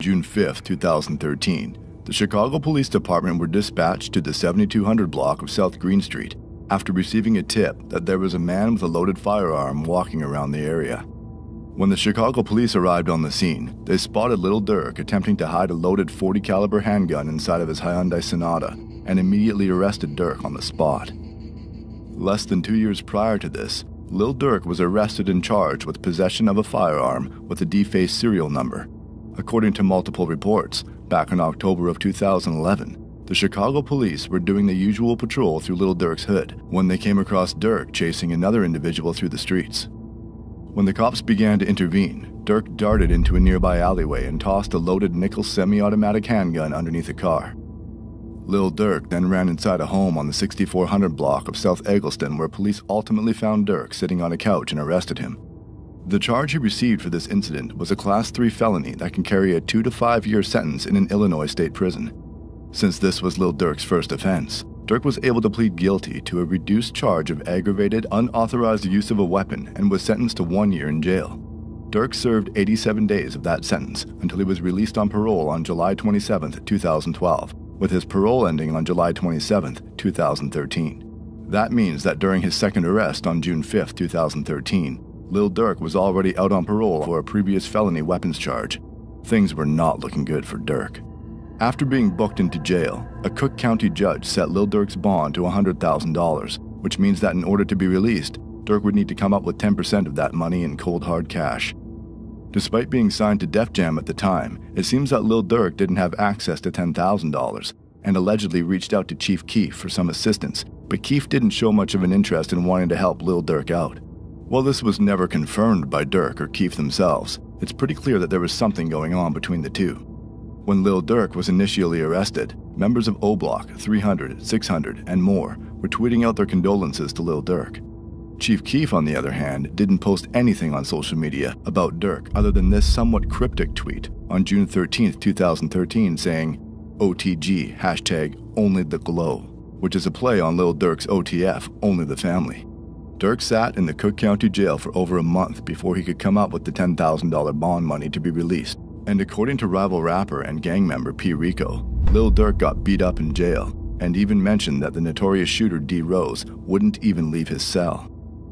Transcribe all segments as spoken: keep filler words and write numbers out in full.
June fifth, two thousand thirteen, the Chicago Police Department were dispatched to the seventy-two hundred block of South Green Street after receiving a tip that there was a man with a loaded firearm walking around the area. When the Chicago police arrived on the scene, they spotted Lil Durk attempting to hide a loaded forty caliber handgun inside of his Hyundai Sonata and immediately arrested Durk on the spot. Less than two years prior to this, Lil Durk was arrested and charged with possession of a firearm with a defaced serial number. According to multiple reports, back in October of two thousand eleven, the Chicago police were doing the usual patrol through Lil Durk's hood when they came across Durk chasing another individual through the streets. When the cops began to intervene, Durk darted into a nearby alleyway and tossed a loaded nickel semi-automatic handgun underneath a car. Lil Durk then ran inside a home on the sixty-four hundred block of South Eggleston where police ultimately found Durk sitting on a couch and arrested him. The charge he received for this incident was a class three felony that can carry a two to five year sentence in an Illinois state prison. Since this was Lil Durk's first offense, Durk was able to plead guilty to a reduced charge of aggravated, unauthorized use of a weapon and was sentenced to one year in jail. Durk served eighty-seven days of that sentence until he was released on parole on July twenty-seventh, two thousand twelve, with his parole ending on July twenty-seventh, two thousand thirteen. That means that during his second arrest on June fifth, two thousand thirteen, Lil Durk was already out on parole for a previous felony weapons charge. Things were not looking good for Durk. After being booked into jail, a Cook County judge set Lil Durk's bond to one hundred thousand dollars, which means that in order to be released, Durk would need to come up with ten percent of that money in cold hard cash. Despite being signed to Def Jam at the time, it seems that Lil Durk didn't have access to ten thousand dollars and allegedly reached out to Chief Keef for some assistance, but Keef didn't show much of an interest in wanting to help Lil Durk out. While this was never confirmed by Durk or Keef themselves, it's pretty clear that there was something going on between the two. When Lil Durk was initially arrested, members of O Block, three hundred, six hundred, and more were tweeting out their condolences to Lil Durk. Chief Keef, on the other hand, didn't post anything on social media about Durk other than this somewhat cryptic tweet on June thirteenth, two thousand thirteen saying, O T G, hashtag only the glow, which is a play on Lil Durk's O T F, only the family. Durk sat in the Cook County jail for over a month before he could come up with the ten thousand dollars bond money to be released. And according to rival rapper and gang member P. Rico, Lil Durk got beat up in jail and even mentioned that the notorious shooter D. Rose wouldn't even leave his cell.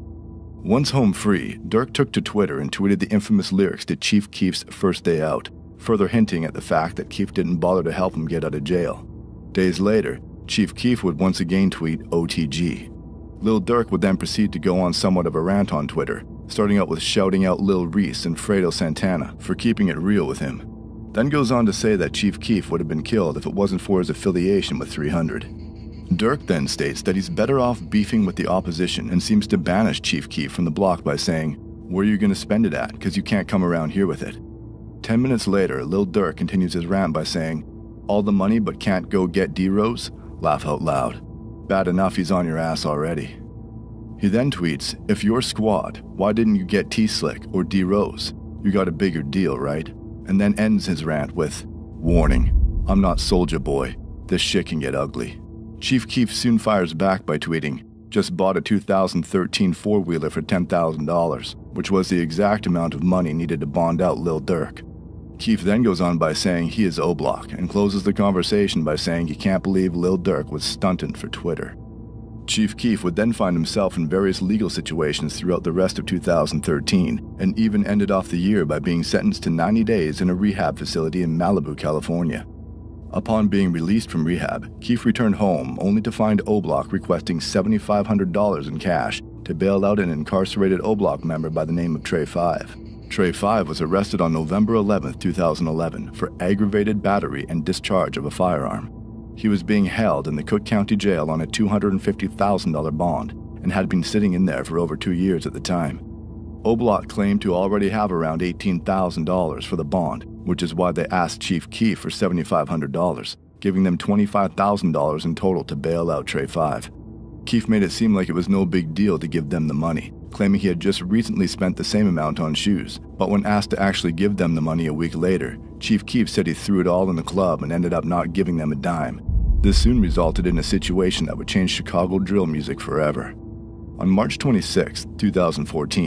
Once home free, Durk took to Twitter and tweeted the infamous lyrics to Chief Keef's First Day Out, further hinting at the fact that Keef didn't bother to help him get out of jail. Days later, Chief Keef would once again tweet O T G. Lil Durk would then proceed to go on somewhat of a rant on Twitter, starting out with shouting out Lil Reese and Fredo Santana for keeping it real with him. Then goes on to say that Chief Keef would have been killed if it wasn't for his affiliation with three hundred. Durk then states that he's better off beefing with the opposition and seems to banish Chief Keef from the block by saying, "Where are you going to spend it at? Because you can't come around here with it." Ten minutes later, Lil Durk continues his rant by saying, "All the money but can't go get D-Rose? Laugh out loud. Bad enough he's on your ass already." He then tweets, "If you're squad, why didn't you get T-Slick or D-Rose? You got a bigger deal, right?" And then ends his rant with, "Warning, I'm not Soulja Boy. This shit can get ugly." Chief Keef soon fires back by tweeting, "Just bought a two thousand thirteen four-wheeler for ten thousand dollars, which was the exact amount of money needed to bond out Lil Durk." Keef then goes on by saying he is O-Block and closes the conversation by saying he can't believe Lil Durk was stunting for Twitter. Chief Keef would then find himself in various legal situations throughout the rest of two thousand thirteen and even ended off the year by being sentenced to ninety days in a rehab facility in Malibu, California. Upon being released from rehab, Keef returned home only to find O-Block requesting seven thousand five hundred dollars in cash to bail out an incarcerated O-Block member by the name of Trey five. Trey five was arrested on November eleventh, two thousand eleven for aggravated battery and discharge of a firearm. He was being held in the Cook County Jail on a two hundred fifty thousand dollars bond and had been sitting in there for over two years at the time. O-Block claimed to already have around eighteen thousand dollars for the bond, which is why they asked Chief Keef for seven thousand five hundred dollars, giving them twenty-five thousand dollars in total to bail out Trey five. Keef made it seem like it was no big deal to give them the money, claiming he had just recently spent the same amount on shoes, but when asked to actually give them the money a week later, Chief Keef said he threw it all in the club and ended up not giving them a dime. This soon resulted in a situation that would change Chicago drill music forever. On March twenty-sixth, two thousand fourteen,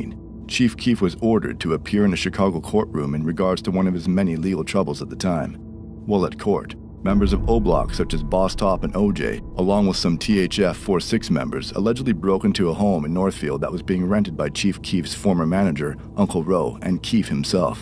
Chief Keef was ordered to appear in a Chicago courtroom in regards to one of his many legal troubles at the time. While at court, members of O-Block such as Boss Top and O J, along with some T H F forty-six members, allegedly broke into a home in Northfield that was being rented by Chief Keef's former manager, Uncle Roe, and Keef himself.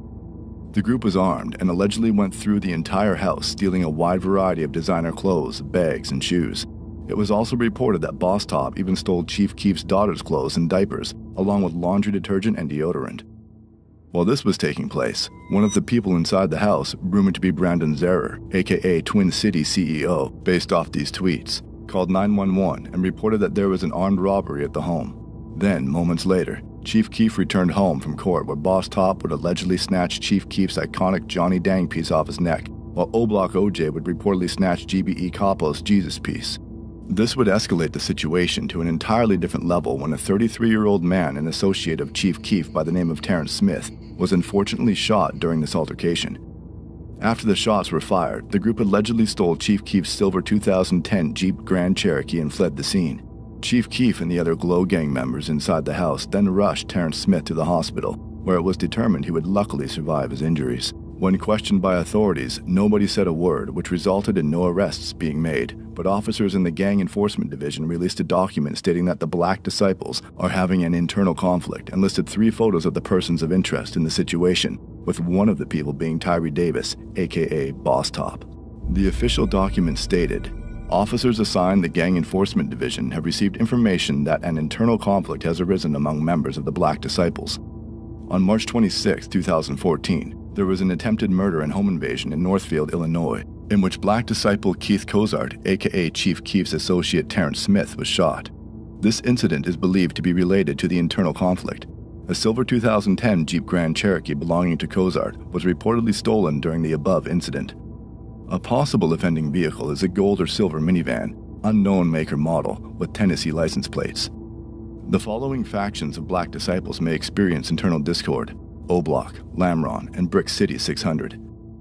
The group was armed and allegedly went through the entire house, stealing a wide variety of designer clothes, bags, and shoes. It was also reported that Boss Top even stole Chief Keef's daughter's clothes and diapers, along with laundry detergent and deodorant. While this was taking place, one of the people inside the house, rumored to be Brandon Zerer, aka Twin City C E O, based off these tweets, called nine one one and reported that there was an armed robbery at the home. Then, moments later, Chief Keef returned home from court where Boss Top would allegedly snatch Chief Keef's iconic Johnny Dang piece off his neck, while O-Block O J would reportedly snatch G B E Capo's Jesus piece. This would escalate the situation to an entirely different level when a thirty-three-year-old man and associate of Chief Keef by the name of Terrence Smith was unfortunately shot during this altercation. After the shots were fired, the group allegedly stole Chief Keef's silver two thousand ten Jeep Grand Cherokee and fled the scene. Chief Keef and the other Glow Gang members inside the house then rushed Terrence Smith to the hospital, where it was determined he would luckily survive his injuries. When questioned by authorities, nobody said a word, which resulted in no arrests being made, but officers in the Gang Enforcement Division released a document stating that the Black Disciples are having an internal conflict and listed three photos of the persons of interest in the situation, with one of the people being Tyree Davis, aka Boss Top. The official document stated, "Officers assigned the Gang Enforcement Division have received information that an internal conflict has arisen among members of the Black Disciples. On March twenty-sixth, two thousand fourteen, there was an attempted murder and home invasion in Northfield, Illinois, in which Black Disciple Keith Cozart, aka Chief Keef's associate Terrence Smith, was shot. This incident is believed to be related to the internal conflict. A silver two thousand ten Jeep Grand Cherokee belonging to Cozart was reportedly stolen during the above incident. A possible offending vehicle is a gold or silver minivan, unknown make or model, with Tennessee license plates. The following factions of Black Disciples may experience internal discord: O-Block, Lamron, and Brick City six hundred.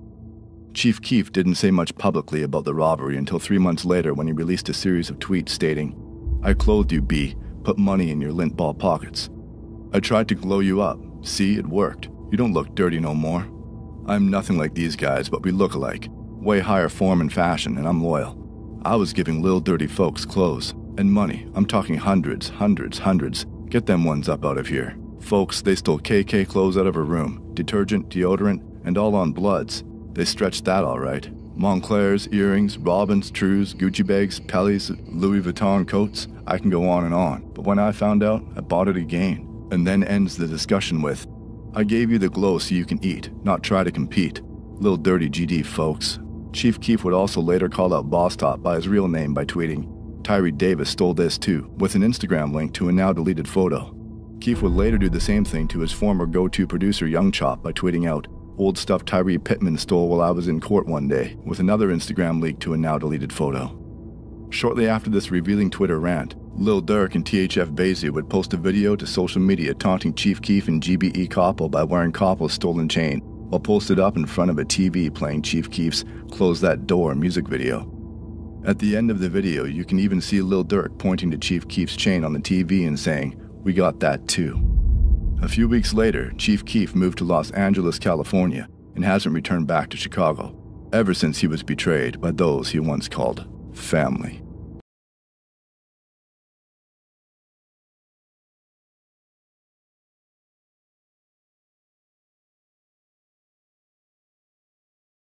Chief Keef didn't say much publicly about the robbery until three months later when he released a series of tweets stating, "I clothed you, B. Put money in your lint ball pockets. I tried to glow you up. See, it worked. You don't look dirty no more. I'm nothing like these guys, but we look alike. Way higher form and fashion, and I'm loyal. I was giving lil dirty folks clothes. And money. I'm talking hundreds, hundreds, hundreds. Get them ones up out of here. Folks, they stole K K clothes out of her room. Detergent, deodorant, and all on Bloods. They stretched that all right. Moncler's, earrings, Robins, Trues, Gucci bags, Pellies, Louis Vuitton coats. I can go on and on. But when I found out, I bought it again." And then ends the discussion with, "I gave you the glow so you can eat, not try to compete. Lil dirty G D, folks." Chief Keef would also later call out Boss Top by his real name by tweeting, "Tyree Davis stole this too," with an Instagram link to a now deleted photo. Keef would later do the same thing to his former go-to producer Young Chop by tweeting out, "Old stuff Tyree Pittman stole while I was in court one day," with another Instagram link to a now deleted photo. Shortly after this revealing Twitter rant, Lil Durk and T H F Basie would post a video to social media taunting Chief Keef and G B E Capo by wearing Capo's stolen chain, while posted up in front of a T V playing Chief Keef's "Close That Door" music video. At the end of the video, you can even see Lil Durk pointing to Chief Keef's chain on the T V and saying, "We got that too." A few weeks later, Chief Keef moved to Los Angeles, California, and hasn't returned back to Chicago, ever since he was betrayed by those he once called family.